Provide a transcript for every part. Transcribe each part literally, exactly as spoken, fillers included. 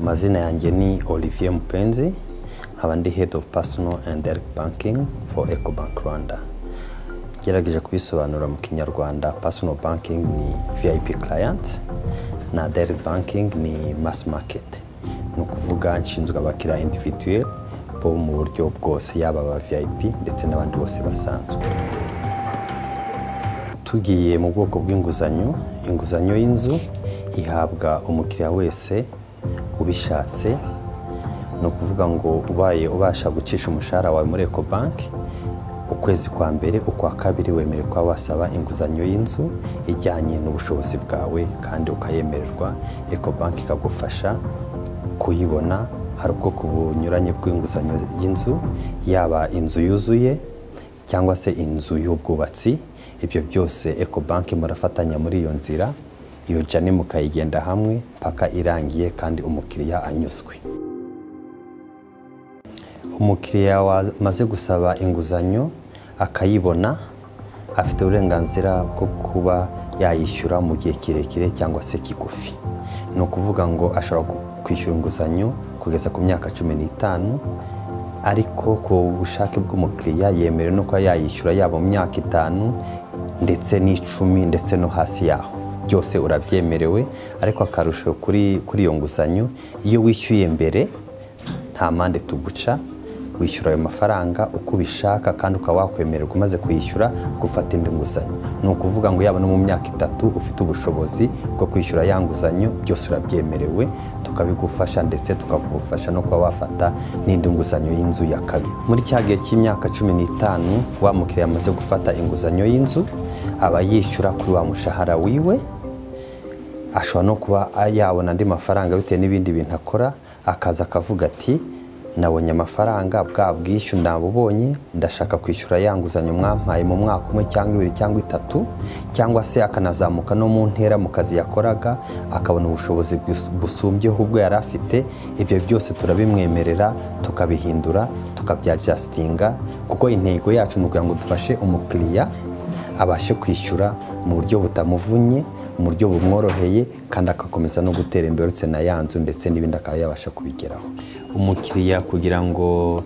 Amazina yanjye ni Olivier Mupenzi, nkaba ndi Head of Personal and Direct Banking for Ecobank Rwanda. Gerageje kubisobanura mu Kinyarwanda, personal banking ni V I P client na direct banking ni mass market. No kuvuga nshinzwe abakiriya individual bo mu buryo bwose, yaba aba V I P ndetse n'abandi bose basanzwe. Tugiye mu bwoko bw'inguzanyo, inguzanyo y'inzu ihabwa umukiriya wese ubishatse. No kuvuga ngo ubaye ubasha gucisha umushahara wawe muri Ecobank, ukwezi kwa mbere ukwa kabiri wemerewe kwa wasaba inguzanyo y'inzu ijyanye n'ubushobozi bwawe kandi ukayemererwa. Ecobank ikagufasha kuyibona. Hari ubwoko bunyuranye bw'inguzanyo y'inzu, yaba inzu yuzuye cyangwa se inzu y'ubwubatsi. Ibyo byose Ecobank murafatanya muri iyo nzira, iyo jani mukayigenda hamwe paka irangiye kandi umukiriya anyuzwe. Umukiriya wamaze gusaba inguzanyo akayibona, afite uburenganzira bwo kuba yayishyura mu gihe kirekire cyangwa se kigufi. No kuvuga ngo ashobora kwishyura inguzanyo kugeza ku myaka cumi n'itanu, ariko ku bushake bw'umukiriya yemerewe no kuba yayishyura yaba mu myaka itanu ndetse n'icumi ndetse no hasi yaho. Byose urabyemerewe, ariko akarusho kuri kuri iyo nguzanyo, iyo wishyuye mbere nta mande tuguca, wishyura ayo mafaranga uko ubishaka kandi ukaba wakwemererwa umaze kuyishyura gufata indi nguzanyo. Ni ukuvuga ngo yaba no mu myaka itatu ufite ubushobozi bwo kwishyura ya nguzanyo, byose urabyemerewe, tukabigufasha ndetse tukagufasha no kuba wafata n'indi nguzanyo y'inzu ya kabiri. Muri cya gihe cy'imyaka cumi n'itanu wa mukiriya amaze gufata inguzanyo y'inzu, aba yishyura kuri wa mushahara wiwe. Ashobora no kuba yabona andi mafaranga bitewe n'ibindi bintu akora, akaza akavuga ati nabonye amafaranga bwa bwishyu ndabubonye, ndashaka kwishyura yanguzanyo mwampaye mu mwaka umwe cyangwa ibiri cyangwa itatu, cyangwa se akanazamuka no mu ntera mu kazi yakoraga akabona ubushobozi busumbyeho ubwo yari afite. Ibyo byose turabimwemerera, tukabihindura, tukabyadjustinga, kuko intego yacu ni ukugira ngo dufashe umukiriya abashe kwishyura mu buryo butamuvunye, mu buryo bumworoheye, kandi akakomeza no gutera imbere uretse na yanzu ndetse n'ibindi akaba yabasha kubigeraho. Umukiriya kugira ngo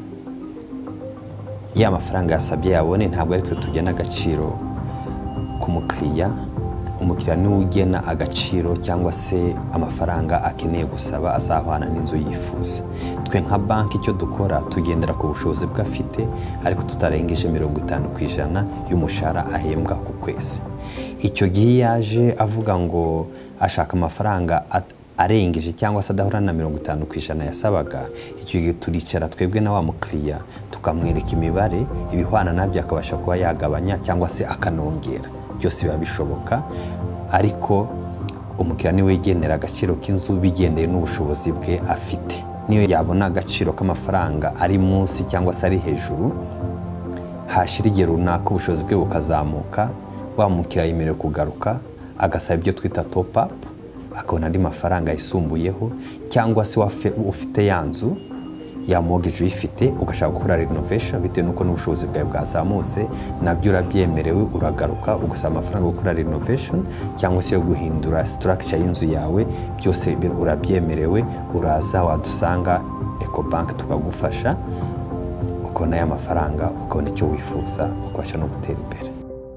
ya mafaranga yasabye yabone, ntabwo ari twe tugena agaciro ku mukiriya. Umukiriya niwe ugena agaciro cyangwa se amafaranga akeneye gusaba azahwana n'inzu yifuza. Twe nka banki icyo dukora, tugendera ku bushobozi bw'afite, ariko tutarengeje mirongo itanu ku ijana y'umushahara ahembwa ku kwezi. Icyo gihe yaje avuga ngo ashaka amafaranga arengeje cyangwa se adahura na mirongo itanu ku ijana yasabaga, icyo gihe turicara twebwe na wa mukiriya tukamwereka imibare ibihwana nabyo akabasha kuba yagabanya cyangwa se akanongera. Byose biba bishoboka, ariko umukiriya niwe yigenera agaciro k'inzu bigendeye n'ubushobozi bwe afite. Niyo yabona agaciro k'amafaranga ari munsi cyangwa se ari hejuru, hashira igihe runaka ubushobozi bwe bukazamuka, wa mukiriya yemerewe kugaruka agasaba ibyo twita top up, akabona andi mafaranga yisumbuyeho. Cyangwa se ufite yanzu ya mortgage uyifite ugashaka gukora renovation bitewe nuko n'ubushobozi bwawe bwazamutse, nabyo urabyemerewe, uragaruka ugasaba amafaranga yo gukora renovation cyangwa se yo guhindura structure y'inzu yawe. Byose urabyemerewe, uraza wadusanga Ecobank tukagufasha ukabona ya mafaranga, ukabona icyo wifuza, ukabasha no gutera imbere.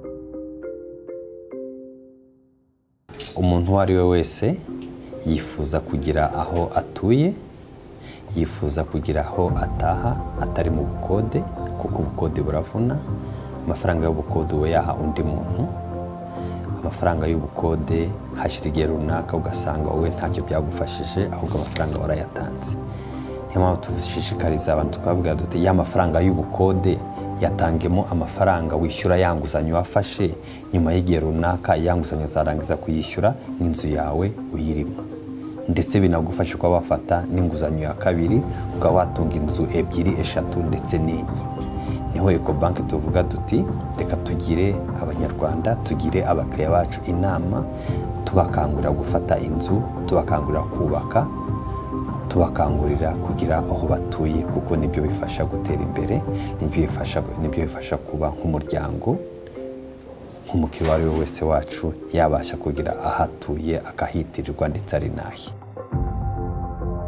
Umuntu wari we wese yifuza kugira aho atuye, yifuza kugira aho ataha atari mu bukode, kuko ubukode buravuna. Amafaranga y'ubukode we yaha undi muntu, amafaranga y'ubukode hashira igihe runaka ugasanga wowe ntacyo byagufashije, ahubwo amafaranga warayatanze. Niyo mpamvu tushishikariza abantu tukababwira duti ya mafaranga y'ubukode yatangemo amafaranga wishyura yanguzanyo wafashe, nyuma y'igihe runaka yanguzanyo zarangiza kuyishyura n'inzu yawe uyirimo. Ndetse binagufasha kuba wafata n'inguzanyo ya kabiri ukaba watunga inzu ebyiri, eshatu ndetse n'enye. Niho Ecobank tuvuga duti reka tugire abanyarwanda, tugire abakiriya bacu inama, tubakangurira gufata inzu, tubakangurira kubaka, tubakangurira kugira aho batuye, kuko nibyo bifasha gutera imbere, nibyo bifasha nibyo bifasha kuba nk'umuryango. Nk'umukiriya wari we wese wacu yabasha kugira ahatuye akahitirirwa ndetse ari nahi.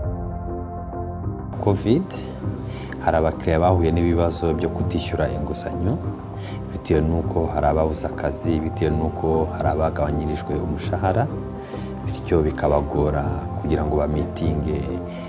covid hari abakiriya bahuye n'ibibazo byo kutishyura inguzanyo bitewe n'uko hari ababuze akazi, bitewe n'uko hari abagabanyirijwe umushahara, bityo bikabagora kugira ngo bamitinge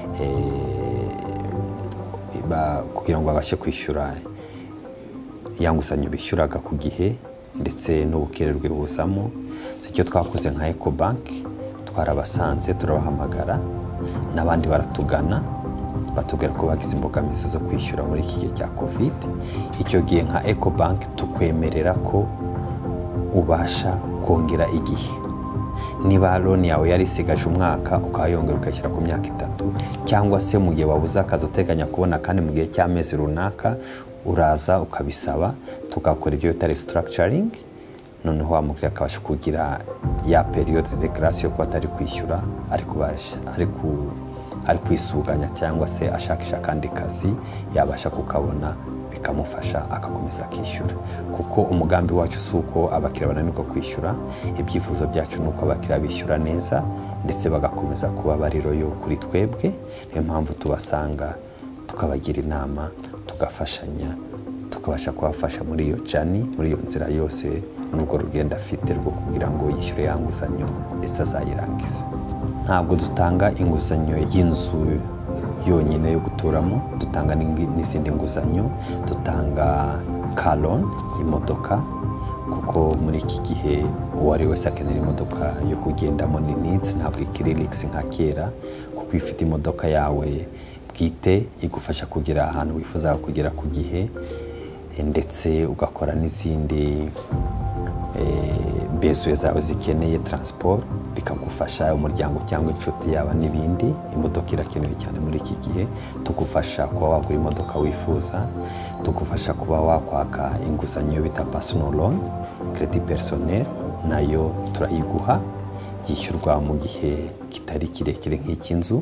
kugira ngo babashe kwishyura ya nguzanyo bishyuraga ku gihe ndetse n'ubukererwe buzamo. Icyo twakoze nka Ecobank twarabasanze turabahamagara, n'abandi baratugana batubwira ko bagize imbogamizi zo kwishyura muri iki gihe cya covid. Icyo gihe nka Ecobank tukwemerera ko ubasha kongera igihe. Niba loan yawe yari isigaje umwaka ukayongera ukashyira ku myaka itatu, cyangwa se mu gihe wabuze akazi uteganya kubona kandi mu gihe cy'amezi runaka, uraza ukabisaba tugakora ibyo bita restructuring, noneho wa mukiriya akabasha kugira ya periode de grâce yo kuba atari kwishyura ariko ari kwisuganya cyangwa se ashakisha kandi kazi yabasha kukabona bikamufasha akakomeza akishyura. Kuko umugambi wacu si uko abakiriya bananirwa kwishyura, ibyifuzo byacu ni uko abakiriya bishyura neza ndetse bagakomeza kuba bari loyal kuri twebwe. Niyo mpamvu tubasanga tukabagira inama, tugafashanya, tukabasha kubafasha muri iyo jani, muri iyo nzira yose n'ubwo rugenda afite rwo kugira ngo yishyure ya nguzanyo ndetse azayirangize. Ntabwo dutanga inguzanyo y'inzu yonyine yo guturamo, dutanga n'izindi nguzanyo, dutanga car loan, imodoka, kuko muri iki gihe uwari wese akenera imodoka yo kugendamo ni needs, ntabwo ikiri leaks nka kera, kuko ifite imodoka yawe bwite igufasha kugira ahantu wifuza kugera ku gihe, ndetse ugakora n'izindi besoin zawe zikeneye transport bikagufasha umuryango cyangwa inshuti yaba n'ibindi. Imodoka irakenewe cyane muri iki gihe, tugufasha kuba wagura imodoka wifuza, tugufasha kuba wakwaka inguzanyo bita personal loan, credit personnel, nayo turayiguha yishyurwa mu gihe kitari kirekire nk'icy'inzu.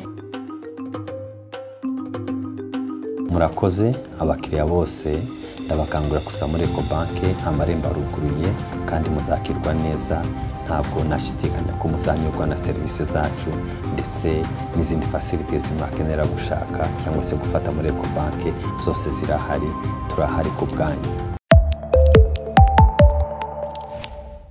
Murakoze abakiriya bose, ndabakangurira kuza muri Ecobank, amarembo aruguruye kandi muzakirwa neza. Ntabwo nashidikanya ko muzanyurwa na serivisi zacu ndetse n'izindi facilities mwakenera gushaka cyangwa se gufata muri Ecobank, zose zirahari, turahari ku bwanyu.